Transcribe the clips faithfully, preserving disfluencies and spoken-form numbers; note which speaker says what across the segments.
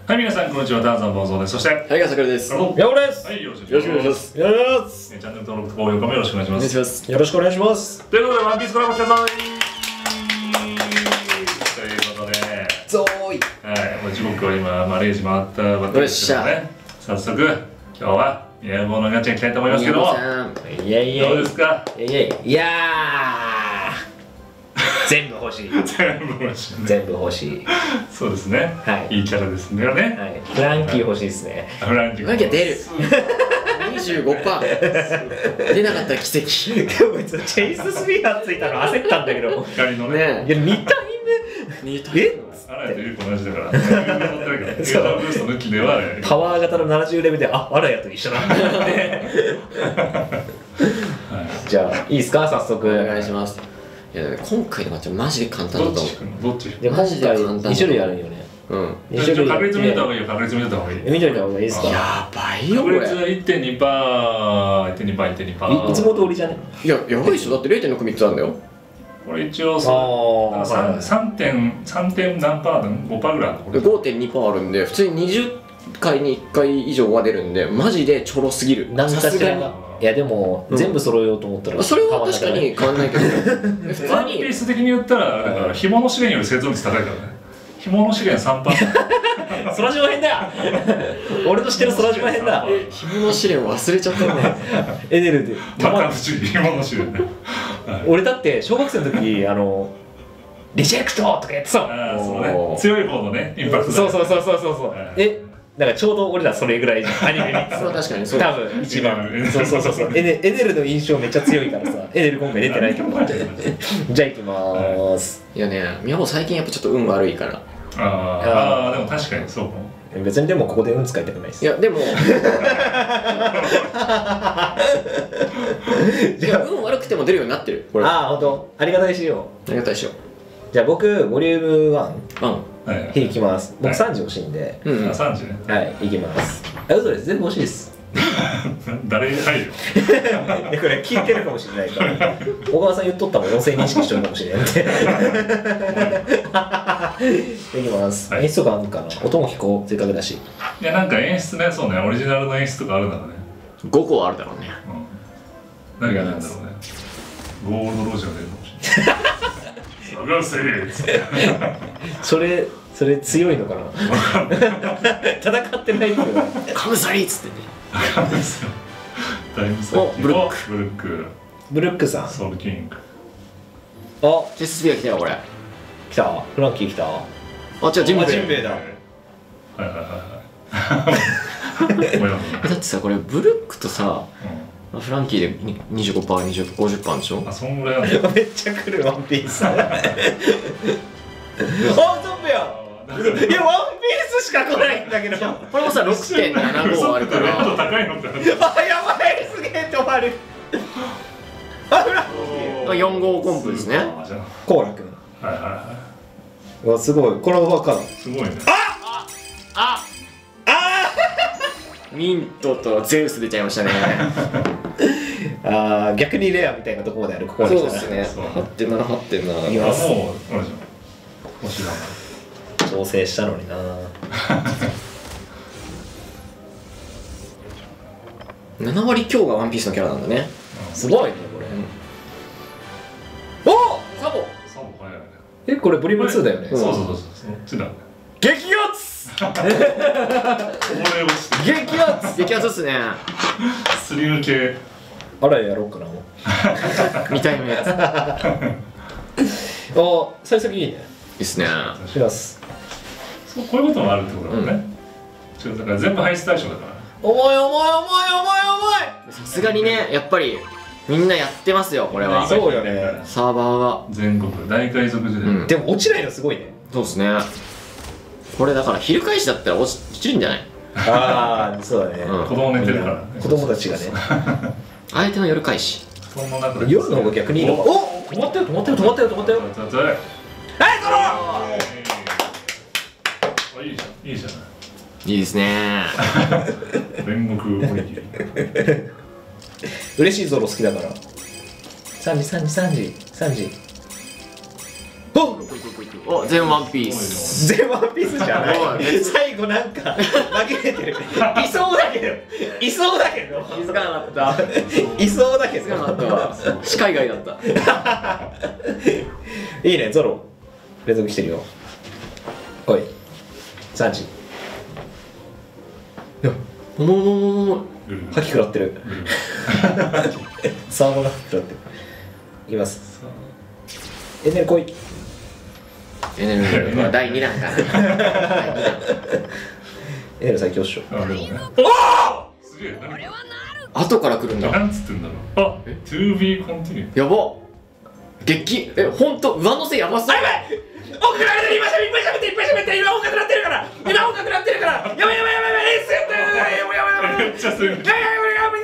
Speaker 1: はい、皆さんこんにちは、ターザン暴走です。そして、
Speaker 2: はい、朝倉です。
Speaker 3: やおです。
Speaker 1: はい、よろしく
Speaker 2: よろしくお願いします。
Speaker 3: やります。
Speaker 1: チャンネル登録と高評価もよろしくお願いし
Speaker 2: お
Speaker 1: ます。
Speaker 2: 願いします。
Speaker 3: よろしくお願いします。
Speaker 1: ということで、ワンピースコラボしてください。ということで、
Speaker 2: ゾーイ。
Speaker 1: はい、もう時刻は今、まあ、れいじ回ったばっかりですけどね。早速、今日は宮本のガチャいきたいと思いますけども、
Speaker 3: イエイイエイ。
Speaker 1: どうですか？
Speaker 3: イエイイエイ。いやー。全部欲しい。
Speaker 1: 全部欲しいね。
Speaker 3: 全部欲しい。
Speaker 1: そうですね。
Speaker 3: はい。
Speaker 1: いいキャラですね。
Speaker 3: はい。フランキー欲しいですね。
Speaker 1: フランキー。
Speaker 2: フランキー出る。にじゅうごパーセント 出なかったら奇跡。
Speaker 3: 今日別にチェイススピアーついたの焦ったんだけど。
Speaker 1: 光のね。
Speaker 3: いや、に体目。
Speaker 2: に体
Speaker 3: え？
Speaker 1: あらやとゆうこ同じだから。そう。ブースト抜きでは。
Speaker 3: パワー型のななじゅうレベルで、あ、あらやと一緒なんだって。じゃあ、いいですか、早速。
Speaker 2: お願いします。いや、今回のマッチはマジで簡単だと思う。
Speaker 1: どっち？
Speaker 3: で、今回に種類あるんよね。
Speaker 2: うん。
Speaker 3: に種類。
Speaker 1: 確率見た方がいいよ。確率見た方がいい。
Speaker 3: 見といた方がいいですか。
Speaker 2: やばいよこれ。
Speaker 1: 確率は いってんにパーセント、いってんにパーセント、いってんにパーセント。
Speaker 3: いつも通りじゃね。
Speaker 2: いや、やばいでしょ。だって れいてんろくみっつあるんだよ。
Speaker 1: これ一応さ、さんてん何パー分 ?ごパーセントぐらいあるのこれ。
Speaker 2: ごてんにパーセントあるんで、普通ににじゅっかいにいっかい以上は出るんで、マジでちょろすぎる。
Speaker 3: なんかしらが。いやでも、全部揃えようと思ったら
Speaker 2: それは確かに変わんないけど、
Speaker 1: ワンピース的に言ったら、だから紐の資源より生存率高いからね。紐の資源 さんパーセント。
Speaker 3: 空島編だ。俺の知ってる空島編だ。
Speaker 2: 紐の試練忘れちゃったね。
Speaker 3: エネルで
Speaker 1: また不思議、紐の資源ね。
Speaker 3: 俺だって小学生の時、あのリジェクトとかやってた。
Speaker 1: ああ、そうね。強い方のね、インパクト。
Speaker 3: そうそうそうそうそうそう。え、だからちょうど俺らそれぐらいアニメ見てた。
Speaker 2: 確かにそう。
Speaker 3: 多分一番。そうそうそうそう。エネエネルの印象めっちゃ強いからさ。エネル今回出てないけど。じゃあ行きまーす。
Speaker 2: いやね、宮本最近やっぱちょっと運悪いから。
Speaker 1: ああ、でも確かにそうかも。
Speaker 3: 別にでもここで運使いたくないです。
Speaker 2: いやでもいや運悪くても出るようになってるこれ。
Speaker 3: ああ本当。ありがたいしよ
Speaker 2: ありがたいしよ。
Speaker 3: じゃあ僕ボリュームワン。
Speaker 2: うん。
Speaker 3: いきます。僕さんじ欲しいんで。
Speaker 1: うん。さんじね。
Speaker 3: はい、いきます。あ、嘘です。全部欲しいです。
Speaker 1: 誰に入るよ。
Speaker 3: これ聞いてるかもしれないから。小川さん言っとったもん、音声認識してるかもしれないって。いきます。演出とかあるかな。音も聞こう、せっかくだし。
Speaker 1: いや、なんか演出ね、そうね、オリジナルの演出とかあるならね。
Speaker 2: ごこあるだろうね。
Speaker 1: 何がなんだろうね。ゴールドロジャー出るかもしれない。探せーっつって。
Speaker 3: それ、それ強いのかな。戦ってないけど。
Speaker 2: カムサリーっつってね。
Speaker 1: わかんないですよ。だいぶ最近。
Speaker 2: ブルック。
Speaker 1: ブルック。
Speaker 3: ブルックさん。
Speaker 1: ソウルキング。
Speaker 3: あ、
Speaker 2: チェススピア来たよこれ。
Speaker 3: 来た。フランキー来た。
Speaker 2: あ、違うジンベエ。
Speaker 3: ジンベエだ。
Speaker 1: はいはいはいはい。
Speaker 2: だってさこれブルックとさ、フランキーで にじゅうごパーセント、ごじゅっパーセント でしょ。
Speaker 1: あ、そんぐらいなんだ。
Speaker 3: めっちゃ来るワンピース。あ、ゾンビや。いや、ワンピースしか来ないんだけど。
Speaker 2: これもさ ろくてんななごあるから。
Speaker 1: あと高いのって。
Speaker 3: あ、やばい、すげえ止まる。あ、フランキー。
Speaker 2: よん号コンプですね。
Speaker 3: コーラ君。
Speaker 1: はいはいは
Speaker 3: い。わ、すごい。この輪から。
Speaker 1: い。すごいね。
Speaker 2: あああミントとゼウス出ちゃいましたね。
Speaker 3: ああ、逆にレアみたいなところまである。ここに来たら。
Speaker 2: そうですね。はってんな、はってんな。
Speaker 3: います。
Speaker 1: もう、あれじゃん。星だな。
Speaker 3: 調整したのにな。
Speaker 2: なな割強がワンピースのキャラなんだね。
Speaker 3: すごいねこれ。お、
Speaker 2: サボ。
Speaker 1: サボ早いね。
Speaker 3: え、これボリュームツーだよね。
Speaker 1: そうそうそうそう。そっちだね。
Speaker 3: 激アツ。
Speaker 1: これをして
Speaker 3: 激アツ。
Speaker 2: 激アツっすね。
Speaker 1: スリム系。
Speaker 3: あらやろうかな。
Speaker 2: 見たいのやつ。い
Speaker 3: あ、幸先いいね。
Speaker 2: いっすね。
Speaker 3: します。
Speaker 1: そう、こういうこともあるってことだもんね。違う、だから全部排出対象だから。
Speaker 3: 重い重い重い重い重い重い。
Speaker 2: さすがにね、やっぱりみんなやってますよ、これは。
Speaker 3: そうよね。
Speaker 2: サーバーが
Speaker 1: 全国大海賊時代。
Speaker 3: でも落ちないのすごいね。
Speaker 2: そうですね。これだから昼返しだったら落ちるんじゃない？
Speaker 3: ああ、そうだね。
Speaker 1: 子供寝てるからね。
Speaker 3: 子供たちがね。
Speaker 2: 相手の夜返し。
Speaker 1: そんな中で
Speaker 3: 夜の方が逆にいいのか。お、止まったよ止まったよ止まったよ止まったよ。はい、そ
Speaker 1: の。いいじゃん、いいじゃない。
Speaker 2: いいですね。
Speaker 1: 煉獄おにぎり。
Speaker 3: 嬉しいゾロ好きだから。三時三時三時三時。お、
Speaker 2: お全ワンピース。
Speaker 3: 全ワンピースじゃな
Speaker 2: おい
Speaker 3: い。最後なんか紛れてる。いそうだけど、いそうだけど、
Speaker 2: 気づかなかった。
Speaker 3: いそうだけ
Speaker 2: 気づかな
Speaker 3: ど。
Speaker 2: かったわ。視界外だった。
Speaker 3: いいね、ゾロ連続してるよ。おいさんじ。
Speaker 2: おももももも。
Speaker 3: 吐き食らってる。サーモンが吐き食らってる。いきます。エネル来い。
Speaker 2: エネルギーはだいにだんかな。だいにだん。
Speaker 3: エネル最強っしょ。
Speaker 1: あ、でもね。
Speaker 3: おお。
Speaker 1: すげえ、何
Speaker 2: 後から来るんだ。
Speaker 1: なんつってんだろう。あ、to be continued。
Speaker 2: やば。激え、ほんと上乗せやばそう。
Speaker 3: やばい。音楽鳴ってる。今しゃべいっぱいしゃべっていっぱいしゃべって今音楽鳴ってるから。今音楽鳴ってるから。やばいやばいやばいやばい。エースやったよ。やばいやばいやばい。
Speaker 1: めっちゃする。
Speaker 3: やばいやばいやばい。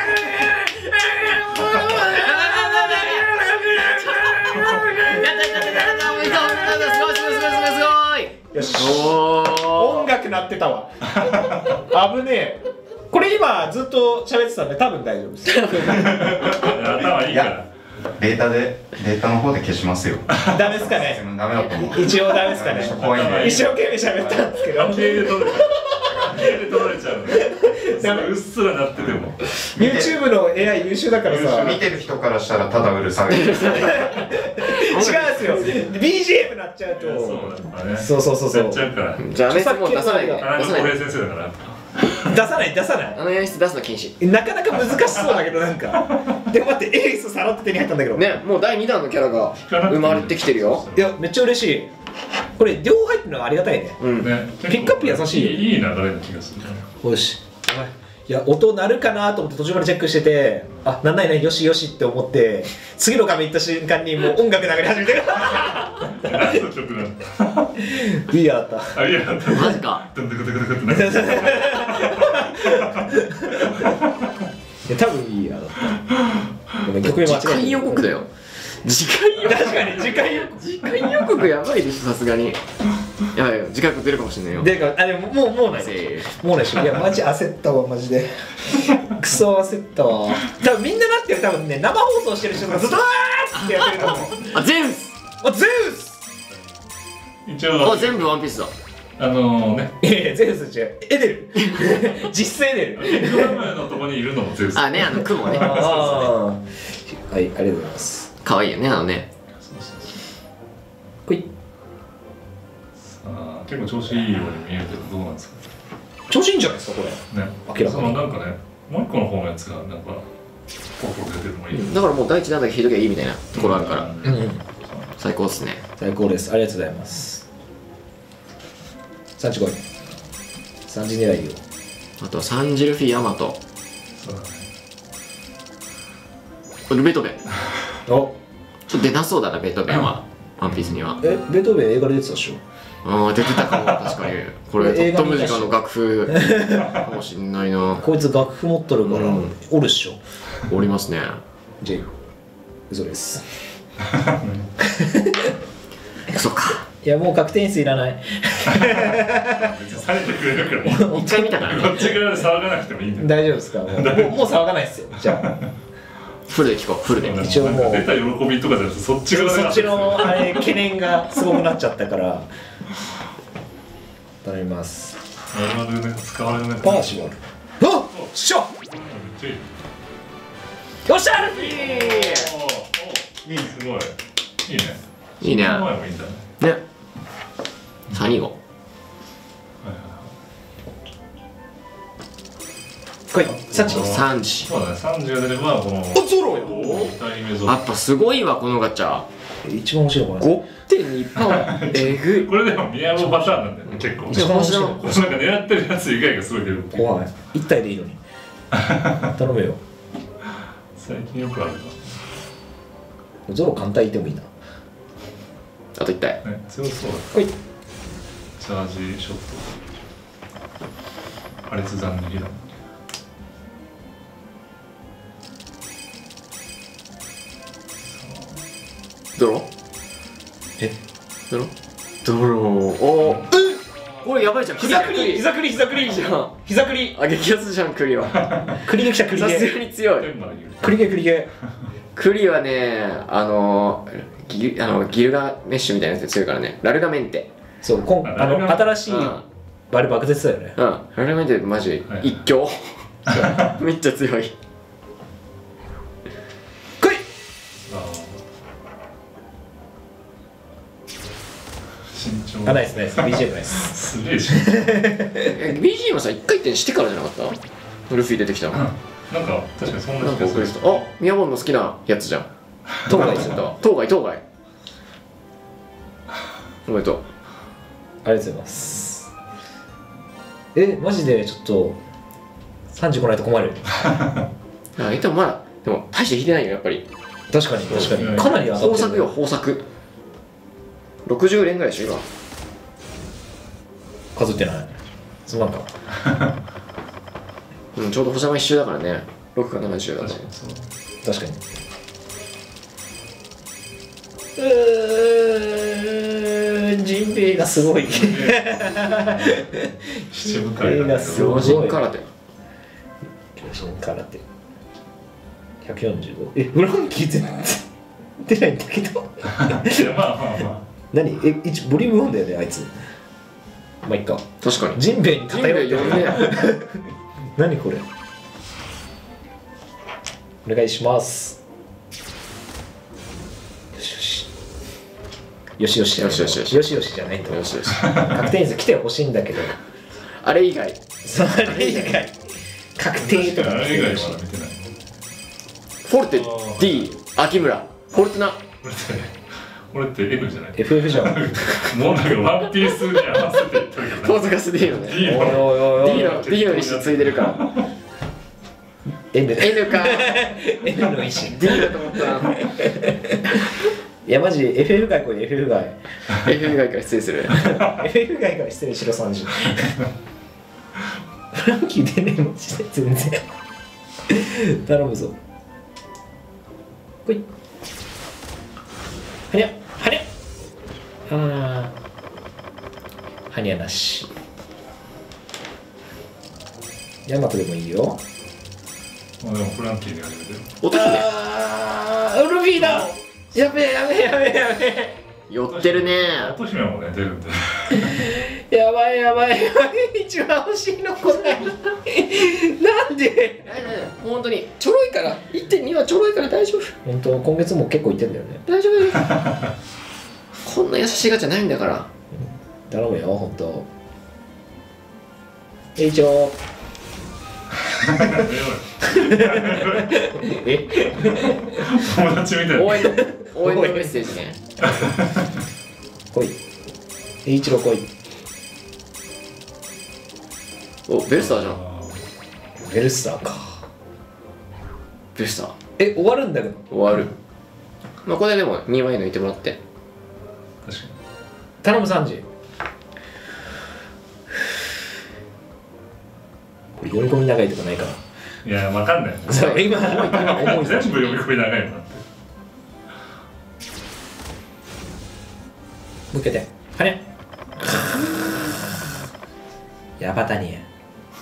Speaker 3: よし。音楽鳴ってたわ。危ねえ。これ今ずっと喋ってたんで多分大丈夫です。
Speaker 1: 頭いいから。
Speaker 4: データでデータの方で消しますよ。
Speaker 3: ダメですかね。
Speaker 4: ダメだと思う。
Speaker 3: 一応ダメですかね。
Speaker 4: 怖いね。
Speaker 3: 一生懸命喋ったんですけど。
Speaker 1: 関係で取れちゃう。関係で取られちゃう。ダメ。うっすらなってても。
Speaker 3: YouTube の エーアイ 優秀だからさ。
Speaker 4: 見てる人からしたらただうるさい。違うんですよ。ビージーエム なっちゃうと。
Speaker 1: そうだね。
Speaker 3: そうそうそうそう。
Speaker 1: やっちゃうから。
Speaker 2: じゃあメスもう出さないで。出
Speaker 1: 田中
Speaker 2: さない
Speaker 1: 浩平先生だから。
Speaker 3: 出さない出さない。
Speaker 2: あの演出出すの禁止。
Speaker 3: なかなか難しそうだけどなんか。でも待ってエースさらって手に入ったんだけど。
Speaker 2: ね、もうだいにだんのキャラが生まれてきてるよ。
Speaker 3: いやめっちゃ嬉しい。これ両方入ってるのがありがたいね。
Speaker 2: うん。
Speaker 1: ね。
Speaker 3: ピックアップ優しいよ。
Speaker 1: いい流れの気がする。
Speaker 3: よし。いや音鳴るかなと思って途中からチェックしてて、あなんないないよしよしって思って次の画面行った瞬間にもう音楽流れ始めてる。
Speaker 1: 何の曲なの？
Speaker 3: ビアだった。
Speaker 1: あ、いやだった。
Speaker 2: マジか。
Speaker 1: ドンドクドクドクってなってる。
Speaker 3: いや多分いいやだった。ごめん曲名間違えてる。
Speaker 2: 次回予告だよ。次回予告。
Speaker 3: 確かに次回予告。
Speaker 2: 次回予告やばいでしょさすがに。やばいよ、次回予告出るかもしれないよ。
Speaker 3: でかあでももうもうない。
Speaker 2: せー
Speaker 3: もうないし。いやマジ焦ったわマジで。クソ焦ったわ。多分みんななってる多分ね生放送してる人がずっとあーってやってると思う。
Speaker 2: あ、ゼウス。
Speaker 3: あゼウス。
Speaker 1: 一応
Speaker 2: あ、全部ワンピースだ。
Speaker 1: あのね。
Speaker 3: いやいやゼウス違う。エデル。実際エデル。
Speaker 1: ビッグマムのとこにいるのもゼウス。
Speaker 2: あ、ね、あの雲ね。
Speaker 3: ああはいありがとうございます。
Speaker 2: 可愛いよね、あのね。
Speaker 3: ほい。
Speaker 1: あ結構調子いいように見えるけどどうなんですか。
Speaker 3: 調子いいんじゃないですかこれ。
Speaker 1: ね。
Speaker 3: 明らかに
Speaker 1: そのなんかね、もう一個の方のやつがなんかポロポロ出てるのがいい。
Speaker 2: だからもう第一弾だけ引いときゃいいみたいなところあるから。
Speaker 3: うん
Speaker 2: 最高っすね。
Speaker 3: 最高です。ありがとうございます。さんじ来い。さんじ狙いよ。
Speaker 2: あとはサンジルフィヤマト。
Speaker 1: そうだね。
Speaker 2: ルベトベン。
Speaker 3: お
Speaker 2: ちょっと出なそうだな、ベトベンは。ワンピースには。
Speaker 3: えベートーベン映画で出てたでしょ。
Speaker 2: ああ、出てたかも、確かに。これ、トットムジカの楽譜かもしんないな。
Speaker 3: こいつ楽譜持っとるから、
Speaker 2: うん
Speaker 3: おるっしょ。
Speaker 2: おりますね。
Speaker 3: じゃあ嘘です。
Speaker 2: そっか。
Speaker 3: いやもう確定演出いらない。
Speaker 1: 別にされてくれるからもう
Speaker 2: 一回見たからね。
Speaker 1: こっち側で騒がなくてもいいんだよ。
Speaker 3: 大丈夫ですか。もうもうもう騒がないですよ。じゃあ
Speaker 2: フルで聞こう、フルで。
Speaker 3: 一応もう
Speaker 1: 出た喜びとかじゃなくてそっち側で
Speaker 3: そっちのあれ懸念がすごくなっちゃったから頼みます。
Speaker 1: 我々ね使われない。
Speaker 3: パーシバル。あっしょ。よっしゃルフィー。
Speaker 1: いいすごいいいね。
Speaker 2: いいね。
Speaker 1: 前もいいんだね。
Speaker 2: ね。サニーゴ。
Speaker 3: 来い。サチ。
Speaker 2: サンジ。
Speaker 1: そうだね。さんじが出ればこの
Speaker 3: おゾロよ。
Speaker 1: に体目ゾロ。
Speaker 2: やっぱすごいわ、このガチャ。
Speaker 3: 一番面白いのこれ。
Speaker 2: ごてんにパワー。えぐい。
Speaker 1: これでも宮本パターンなんだよね結構。
Speaker 3: 一番面白い。
Speaker 1: なんか狙ってるやつ以外がすごい出る。
Speaker 3: 怖い。一体でいいのに。頼むよ。
Speaker 1: 最近よくあるな。
Speaker 3: ゾロ簡単いてもいいな。
Speaker 2: あと一体。
Speaker 1: ね強そうだ。
Speaker 3: 来い。
Speaker 1: チャージショット。破裂斬撃だ。
Speaker 2: ドロ
Speaker 3: え
Speaker 2: ドロドロおー。えこれやばいじゃん。
Speaker 3: 膝クリ膝クリ膝クリ
Speaker 2: じゃん。
Speaker 3: 膝クリ
Speaker 2: あ、激アツじゃん、クリは。
Speaker 3: クリゲ来たクリ
Speaker 2: さす
Speaker 3: ゲ
Speaker 2: がに強い。
Speaker 1: 天まで言う。
Speaker 3: クリゲクリゲ
Speaker 2: クリはね、あのギルあのギルガメッシュみたいなやつ強いからね。ラルガメンテ。
Speaker 3: そうこんあの新しい
Speaker 2: うん
Speaker 3: バル爆絶だよね。
Speaker 2: うん、ラルガメンテマジ
Speaker 1: はい
Speaker 2: 一強。めっちゃ強い。
Speaker 3: 来い。
Speaker 1: あー身長
Speaker 3: あ、ナイスナイス ビージーエム ナイス。
Speaker 1: すげえし
Speaker 2: え ビージーエム さ一回転してからじゃなかった？ルフィ出てきたの。
Speaker 1: なんか確かにそんな
Speaker 2: なんか
Speaker 1: 気がする
Speaker 2: 遅れてた。あ、ミヤモンの好きなやつじゃん。
Speaker 3: 当該
Speaker 2: 当該当該当該。おめでとう。
Speaker 3: ありがとうございます。え、マジでちょっとさんじ来ないと困る。
Speaker 2: あ、でもまだでも大して引いてないよやっぱり。
Speaker 3: 確かに確かにかなり上がってる。
Speaker 2: 豊作よ豊作。ろくじゅう連ぐらいでしょ今。
Speaker 3: 数えてない。すまんか。
Speaker 2: うん、ちょうど星玉一周だからね。ろくかななじゅうだと
Speaker 1: 確か。にそう
Speaker 3: 確かに。うーん、ジンベエがすごい。
Speaker 1: 七深いな
Speaker 3: がすごい
Speaker 2: 老人空手。
Speaker 3: 巨人空手。ひゃくよんじゅうご。え、フランキー全然出ないんだけど。
Speaker 1: いやまあまあま
Speaker 3: 何え、一ボリュームワンだよね、あいつ。まあ、いっか。
Speaker 2: 確かに。
Speaker 3: ジンベエに
Speaker 2: ジンベエ
Speaker 3: 偏ってる
Speaker 2: よるね。
Speaker 3: 何これ。お願いします。よしよし。よしよしじゃない
Speaker 2: よしよしよし
Speaker 3: よしよしじゃないと。
Speaker 2: よしよし。
Speaker 3: 確定率来てほしいんだけど。
Speaker 2: あれ以外。
Speaker 3: それ以外。確定とか
Speaker 1: あれ以外
Speaker 3: 来てほしい
Speaker 1: は見てない
Speaker 2: フォルテ D 秋村。フォルテナ。
Speaker 1: これってこれって N じゃない
Speaker 3: エフエフ じゃん。
Speaker 1: もうなんかワンピースに合わせて言ってるけどね
Speaker 2: ポーズがす D のね。
Speaker 1: D の
Speaker 3: おいおいおいおい
Speaker 2: D の D の意思継いでるから。
Speaker 3: N
Speaker 2: N か。
Speaker 3: N の意思。
Speaker 2: D だと思ったな。
Speaker 3: いやマジ エフエフ 外これ エフエフ 外。
Speaker 2: エフ 以外から失礼する。
Speaker 3: エフエフ 外から失礼しろさんじゅう。フランキー出ねえマジで全然。頼むぞ。ほい。はにゃはにゃあーはにゃなし。ヤマトでもいいよ。
Speaker 1: まあでもフランキーで始めてる
Speaker 2: 乙姫。
Speaker 3: あールフィだ。やべえやべえやべえやべえ。
Speaker 2: 寄ってるね。
Speaker 1: 乙姫もね出るんで
Speaker 3: やばいやばいやばい。一番欲しいの来ない。なんで。
Speaker 2: 本当にちょろいから。 いってんに はちょろいから大丈夫。
Speaker 3: 本当今月も結構いってんだよね。
Speaker 2: 大丈夫。こんな優しいガチャないんだから。
Speaker 3: 頼むよ本当。え一応え
Speaker 1: 友達みたいな
Speaker 2: 応援の応援のメッセージね。
Speaker 3: 来い。え一郎来い。
Speaker 2: お、ベルスターじゃん。
Speaker 3: ベルスターか。
Speaker 2: ベルスター
Speaker 3: え終わるんだけど。
Speaker 2: 終わる。まあこれでもにまい抜いてもらって。
Speaker 1: 確かに
Speaker 3: 頼むサンジ。これ読み込み長いとかないかな。
Speaker 1: いやわかんない
Speaker 3: そう今
Speaker 1: 全部読み込み長いなって
Speaker 3: もう一回で。はね。ヤバタニエ。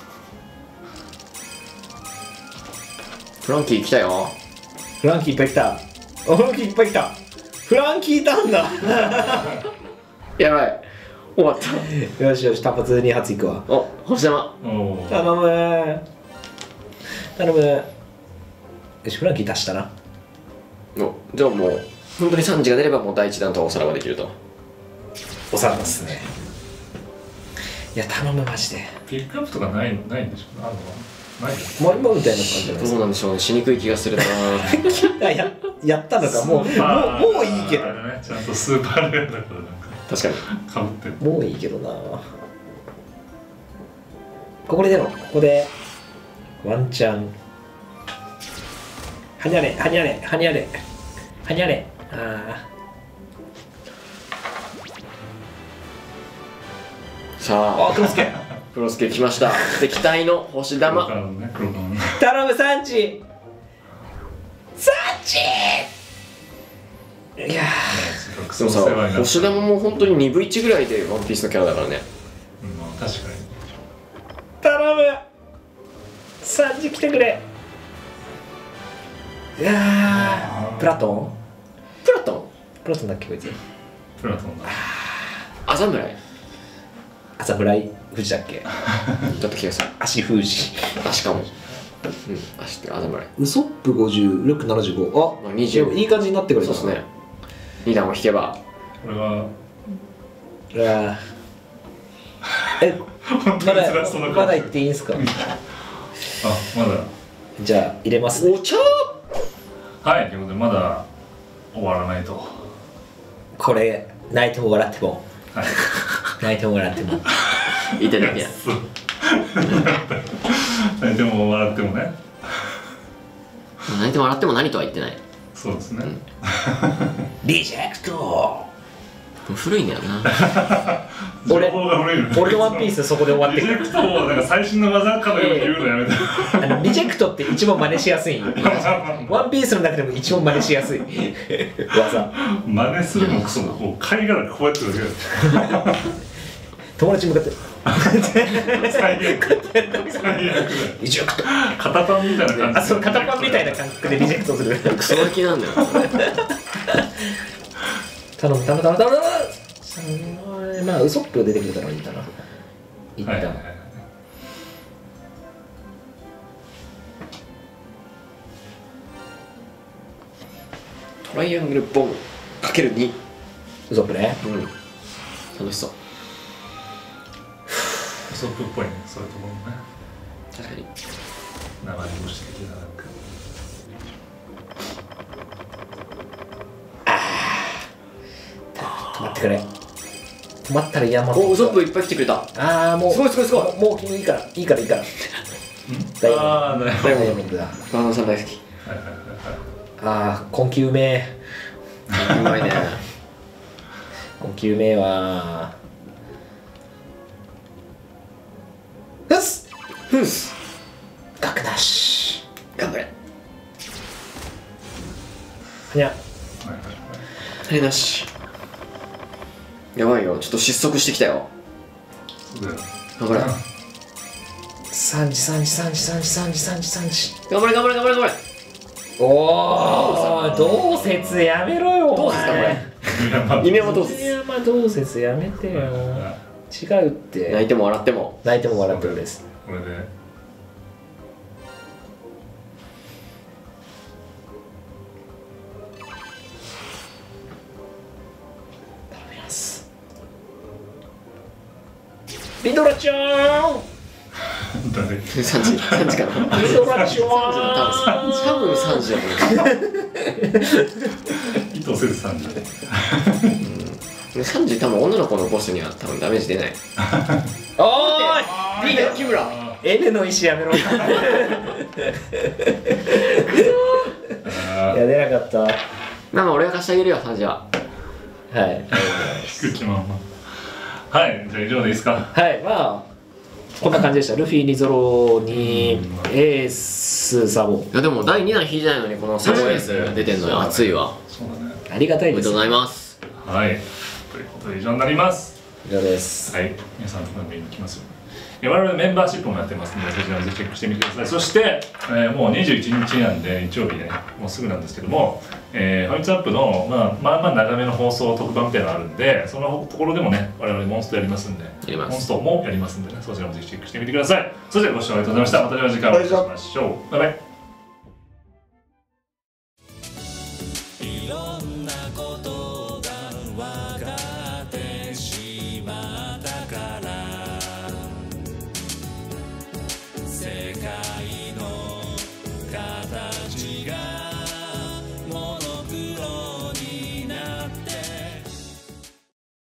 Speaker 2: フランキー来たよ。
Speaker 3: フランキーいっぱい来た。フランキーいっぱい来た。フランキーいたんだ。
Speaker 2: やばい。終わった。
Speaker 3: よしよし単発に発いくわ。
Speaker 2: お、星玉。
Speaker 1: おー
Speaker 3: 頼むー頼むー。よしフランキー足したな。
Speaker 2: お、じゃあもう本当にさんじが出ればもう第一弾とおさらばできると。
Speaker 3: おさらですね。いや頼むマジで。
Speaker 1: ピックアップとかないないんでしょうあるのないよ
Speaker 3: まあ今みたいな感じじゃないです
Speaker 2: どうなんでしょうね。しにくい気がするな。
Speaker 3: か。ややったのかもうもうもういいけど。
Speaker 1: あれねちゃんとスーパーレアだからなんか
Speaker 2: 確かに。
Speaker 1: かぶってる
Speaker 3: もういいけどな。ここで出ろ。ここでワンチャン。はにゃれはにゃれはにゃれはにゃれ。あ
Speaker 2: さ
Speaker 3: あ。あ
Speaker 2: あ、
Speaker 3: クロスケ。
Speaker 2: プロスケ来ました。で期待の星
Speaker 1: 黒
Speaker 2: 玉。
Speaker 1: 川のね黒川のね
Speaker 3: 頼むサンチ。サンチ。いや
Speaker 2: でもさ、星玉も本当ににぶいちぐらいでワンピースのキャラだからね。
Speaker 1: うんまあ確かに
Speaker 3: 頼むサンジ来てくれ。 いやープラトン
Speaker 2: プラトン
Speaker 3: プラトンだっけこいつ。
Speaker 1: プラトンだ。
Speaker 2: あざむらい
Speaker 3: 朝侍富士だっけ。
Speaker 2: だった気がする。
Speaker 3: 足封じ。
Speaker 2: あしかもうん足ってあざむらい。
Speaker 3: ウソップごじゅう、ルックななじゅうご。あ、
Speaker 2: にじゅう
Speaker 3: いい感じになってくれた。
Speaker 2: そうですね。に段を引けば
Speaker 1: これは
Speaker 3: うわーえ、
Speaker 1: 本当
Speaker 3: まだ
Speaker 1: に辛そうな
Speaker 3: ま
Speaker 1: 顔
Speaker 3: だ言っていいんすか。
Speaker 1: あ、まだ。
Speaker 3: じゃあ入れますね。
Speaker 2: お茶
Speaker 1: はい、ということでまだ終わらないと。
Speaker 3: これ泣いても笑っても
Speaker 1: はい。
Speaker 3: 泣いても笑っても
Speaker 2: いただきや
Speaker 1: そう。泣いても笑ってもね。
Speaker 2: 泣いても笑っても何とは言ってない。
Speaker 1: そうですね。
Speaker 3: リジェクト。
Speaker 2: 古いんだよな。
Speaker 3: 俺
Speaker 1: 情報が古いのね。
Speaker 3: 俺のワンピースそこで終わってくる。
Speaker 1: リジェクトをなんか最新の技かのように言うのやめて。
Speaker 3: あのリジェクトって一番真似しやすいんよ。ワンピースの中でも一番真似しやすい技。
Speaker 1: 真似するもクソもこう貝殻こうやってるだけだ。
Speaker 3: 友達に向かって
Speaker 1: 最悪。最悪。
Speaker 3: リジェクト。
Speaker 1: 肩パンみたいな感じ。
Speaker 3: あ、そう肩パンみたいな感覚でリジェクトする。
Speaker 2: クソガキなんだよ。
Speaker 3: 頼む頼む頼む頼む。まあウソップ出てくれたらいいかな。一旦。
Speaker 1: はいはいはい。
Speaker 2: トライアングルボムかけるに。
Speaker 3: ウソップね。
Speaker 2: うん楽しそう。
Speaker 1: ウソップっぽいね、そういうところもね。
Speaker 2: 確かに。
Speaker 1: 名前にもしてきてなんか。
Speaker 3: 止まってくれ。止まったら山。
Speaker 2: おウソップいっぱい来てくれた。
Speaker 3: ああもう
Speaker 2: すごいすごいすごい。
Speaker 3: もう君いいからいいからいいから。ダイヤモン
Speaker 1: ああ、なるほ
Speaker 3: ド。
Speaker 1: ど。
Speaker 3: ダイヤモンドだ。
Speaker 2: 川野さん大好き。
Speaker 1: はいはいはいはい。
Speaker 3: ああ困窮名。
Speaker 2: うまいね。
Speaker 3: 困窮名は。ふっす。
Speaker 2: ふんす。
Speaker 3: 額なし。
Speaker 2: 頑張れ。
Speaker 3: いや。
Speaker 1: はいはいはい。
Speaker 2: 種なし。やばいよ、ちょっと失速してきたよ。
Speaker 1: そうだよ。
Speaker 2: 頑張れ。
Speaker 3: 三時三時三時三時三時三時三時。
Speaker 2: 頑張れ頑張れ頑張れ頑張れ。
Speaker 3: おお。同説やめろよ。
Speaker 2: どうですかこれ。
Speaker 3: れ。
Speaker 2: 犬山どうです。
Speaker 3: 犬山同説やめてよ。違うって。
Speaker 2: 泣いても笑っても。
Speaker 3: 泣いても笑ってるです。
Speaker 1: これで。
Speaker 3: リドラちゃん。
Speaker 1: 誰？
Speaker 2: 三時三時かな。
Speaker 3: リドラちゃん。
Speaker 2: 多分三時だと思
Speaker 1: 意図せずさんじゃ。
Speaker 2: う。三時多分女の子のボスには多分ダメージ出ない。
Speaker 3: おーい。
Speaker 2: リーダー木村。
Speaker 3: N の石やめろ。い
Speaker 1: あ
Speaker 3: や出なかった。は
Speaker 2: まあまあ俺が貸してあげるよ三時は。
Speaker 3: い。
Speaker 1: 引く気まんま。はい、じゃあ以上でいいですか。
Speaker 3: はい、まあこんな感じでした。ルフィ、リゾロにエース、サボ。
Speaker 2: いやでもだいにだん引いてないのにこのサボエース出てんのよ。熱いわ。
Speaker 1: そうだね。
Speaker 3: ありがたいです。
Speaker 2: おめでとうございます。
Speaker 1: はい。ということで以上になります。
Speaker 3: 以上です。
Speaker 1: はい。皆さんの目に来ますよ。我々メンバーシップもやってますので、そちらもぜひチェックしてみてください。そして、えーもうにじゅういちにちなんで、日曜日ね、もうすぐなんですけども、えー、ファミツアップの、まあ、まあまあ長めの放送特番みたいなのがあるんで、そのところでもね、我々モンストやりますんで、
Speaker 2: ります
Speaker 1: モンストもやりますんでね、そちらもぜひチェックしてみてください。それではご視聴ありがとうございました。またでは次回お会いしましょう。バイバイ。
Speaker 5: いろんなことが分かってしまったから世界